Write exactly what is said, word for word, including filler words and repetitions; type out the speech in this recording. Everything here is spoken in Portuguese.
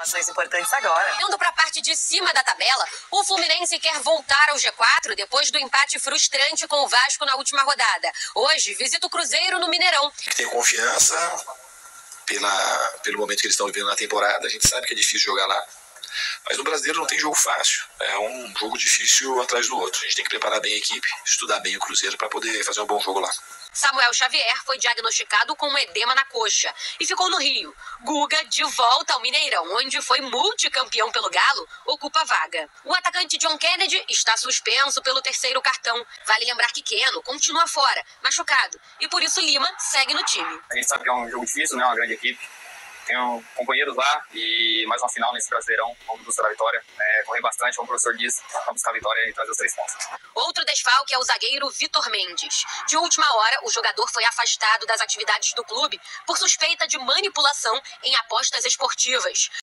Informações importantes agora. Indo para a parte de cima da tabela, o Fluminense quer voltar ao G quatro depois do empate frustrante com o Vasco na última rodada. Hoje, visita o Cruzeiro no Mineirão. Tem confiança pela, pelo momento que eles estão vivendo na temporada. A gente sabe que é difícil jogar lá. Mas no Brasileiro não tem jogo fácil. É um jogo difícil atrás do outro. A gente tem que preparar bem a equipe, estudar bem o Cruzeiro para poder fazer um bom jogo lá. Samuel Xavier foi diagnosticado com um edema na coxa e ficou no Rio. Guga, de volta ao Mineirão, onde foi multicampeão pelo Galo, ocupa a vaga. O atacante John Kennedy está suspenso pelo terceiro cartão. Vale lembrar que Keno continua fora, machucado, e por isso Lima segue no time. A gente sabe que é um jogo difícil, né? Uma grande equipe. Tenho companheiros lá e mais uma final nesse Brasileirão. Vamos buscar a vitória, é, correr bastante, como o professor disse, vamos buscar a vitória e trazer os três pontos. Outro desfalque é o zagueiro Vitor Mendes. De última hora, o jogador foi afastado das atividades do clube por suspeita de manipulação em apostas esportivas.